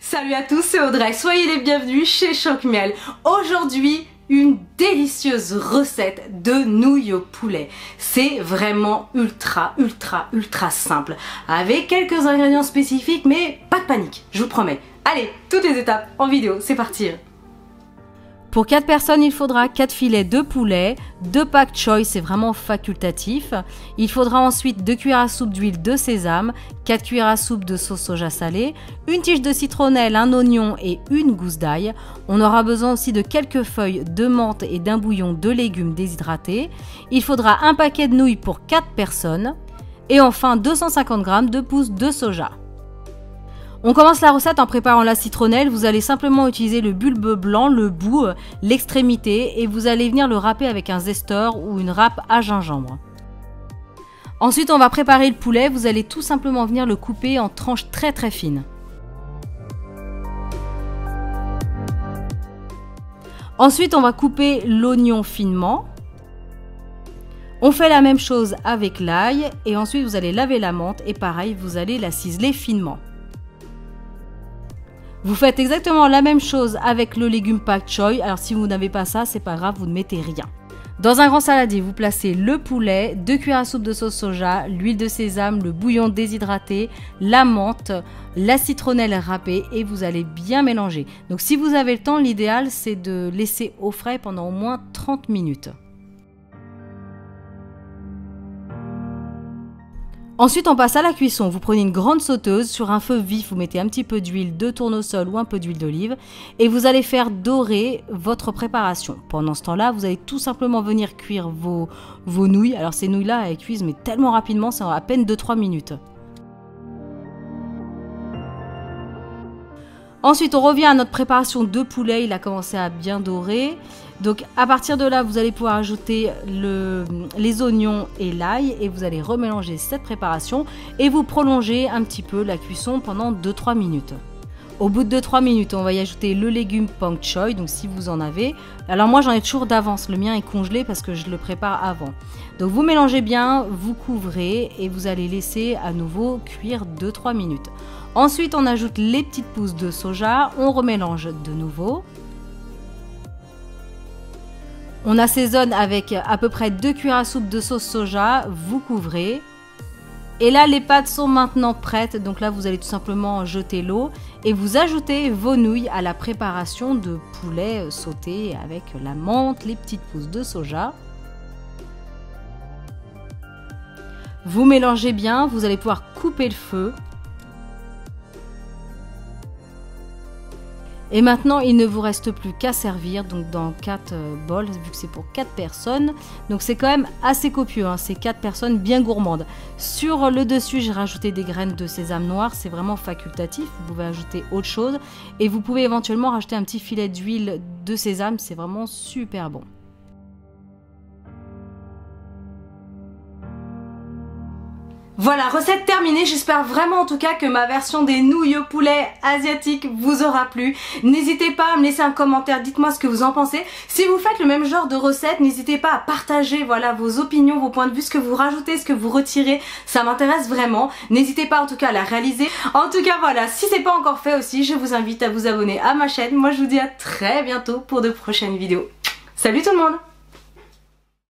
Salut à tous, c'est Audrey, soyez les bienvenus chez Choc Miel. Aujourd'hui, une délicieuse recette de nouilles au poulet. C'est vraiment ultra simple, avec quelques ingrédients spécifiques, mais pas de panique, je vous promets. Allez, toutes les étapes en vidéo, c'est parti. Pour 4 personnes, il faudra 4 filets de poulet, 2 pak choy, c'est vraiment facultatif. Il faudra ensuite 2 cuillères à soupe d'huile de sésame, 4 cuillères à soupe de sauce soja salée, une tige de citronnelle, un oignon et une gousse d'ail. On aura besoin aussi de quelques feuilles de menthe et d'un bouillon de légumes déshydratés. Il faudra un paquet de nouilles pour 4 personnes. Et enfin 250 g de pousses de soja. On commence la recette en préparant la citronnelle. Vous allez simplement utiliser le bulbe blanc, le bout, l'extrémité et vous allez venir le râper avec un zesteur ou une râpe à gingembre. Ensuite, on va préparer le poulet. Vous allez tout simplement venir le couper en tranches très fines. Ensuite, on va couper l'oignon finement. On fait la même chose avec l'ail et ensuite vous allez laver la menthe et pareil, vous allez la ciseler finement. Vous faites exactement la même chose avec le légume pak choy. Alors si vous n'avez pas ça, c'est pas grave, vous ne mettez rien. Dans un grand saladier, vous placez le poulet, 2 cuillères à soupe de sauce soja, l'huile de sésame, le bouillon déshydraté, la menthe, la citronnelle râpée et vous allez bien mélanger. Donc si vous avez le temps, l'idéal c'est de laisser au frais pendant au moins 30 minutes. Ensuite, on passe à la cuisson. Vous prenez une grande sauteuse, sur un feu vif, vous mettez un petit peu d'huile de tournesol ou un peu d'huile d'olive et vous allez faire dorer votre préparation. Pendant ce temps-là, vous allez tout simplement venir cuire vos nouilles. Alors ces nouilles-là, elles cuisent mais tellement rapidement, c'est en à peine 2-3 minutes. Ensuite, on revient à notre préparation de poulet. Il a commencé à bien dorer. Donc, à partir de là, vous allez pouvoir ajouter les oignons et l'ail et vous allez remélanger cette préparation et vous prolongez un petit peu la cuisson pendant 2-3 minutes. Au bout de 2-3 minutes, on va y ajouter le légume pak choy, donc si vous en avez. Alors moi, j'en ai toujours d'avance. Le mien est congelé parce que je le prépare avant. Donc, vous mélangez bien, vous couvrez et vous allez laisser à nouveau cuire 2-3 minutes. Ensuite, on ajoute les petites pousses de soja, on remélange de nouveau. On assaisonne avec à peu près 2 cuillères à soupe de sauce soja, vous couvrez. Et là, les pâtes sont maintenant prêtes, donc là, vous allez tout simplement jeter l'eau et vous ajoutez vos nouilles à la préparation de poulet sauté avec la menthe, les petites pousses de soja. Vous mélangez bien, vous allez pouvoir couper le feu. Et maintenant, il ne vous reste plus qu'à servir donc dans 4 bols, vu que c'est pour 4 personnes. Donc c'est quand même assez copieux, hein, c'est 4 personnes bien gourmandes. Sur le dessus, j'ai rajouté des graines de sésame noir, c'est vraiment facultatif. Vous pouvez ajouter autre chose. Et vous pouvez éventuellement rajouter un petit filet d'huile de sésame, c'est vraiment super bon. Voilà, recette terminée. J'espère vraiment en tout cas que ma version des nouilles au poulet asiatique vous aura plu. N'hésitez pas à me laisser un commentaire, dites-moi ce que vous en pensez. Si vous faites le même genre de recette, n'hésitez pas à partager voilà, vos opinions, vos points de vue, ce que vous rajoutez, ce que vous retirez. Ça m'intéresse vraiment. N'hésitez pas en tout cas à la réaliser. En tout cas voilà, si c'est pas encore fait aussi, je vous invite à vous abonner à ma chaîne. Moi je vous dis à très bientôt pour de prochaines vidéos. Salut tout le monde!